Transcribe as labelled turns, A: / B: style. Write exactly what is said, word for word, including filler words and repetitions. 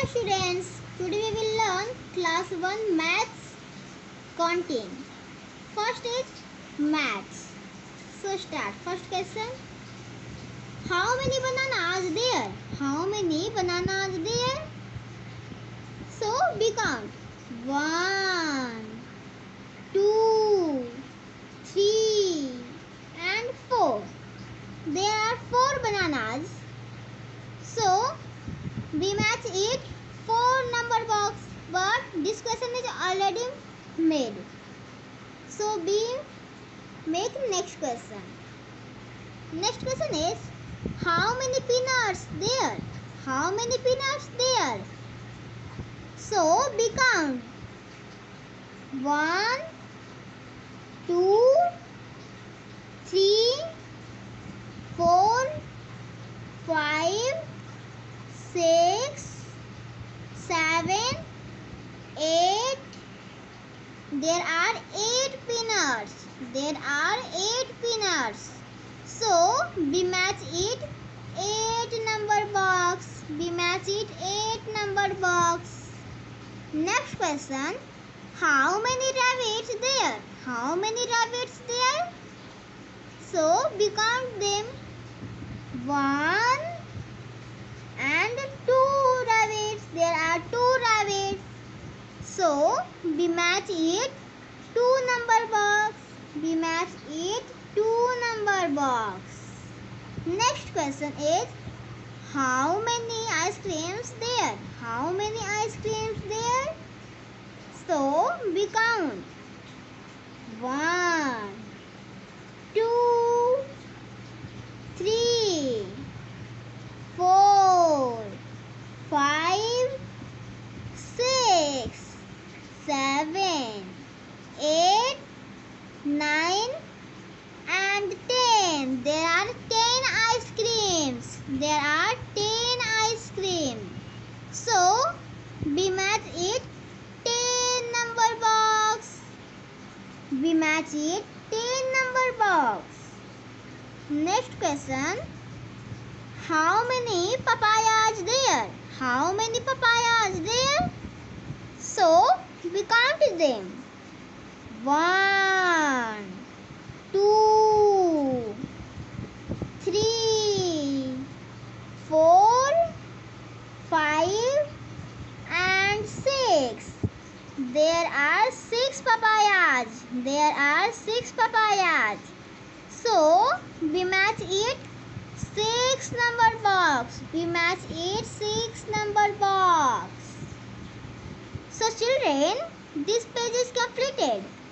A: Hello students, today we will learn class one maths content. First is maths. So start. First question. How many bananas are there? How many bananas are there? So we count. One, two, three and four. There are four bananas. So we match it four number box, but this question is already made. So we make next question. Next question is how many peanuts there? How many peanuts there? So we count one, two, three, four, five, six, seven, eight. There are eight peanuts. There are eight peanuts. So we match it eight number box. We match it eight number box. Next question. How many rabbits there? How many rabbits there? So we count them. One and two rabbits. There are two rabbits. So we match it two number box. We match it two number box. Next question is how many ice creams there? How many ice creams there? So we count one, two, three, four, five, six, seven, eight, nine and ten. There are ten ice creams. There are ten ice creams. So we match it ten number box. We match it ten number box. Next question. How many papayas there? How many papayas there? So we count them. One, two, three, four, five and six. There are six papayas. There are six papayas. So we match it six number box. We match it six number box. So children, this page is completed.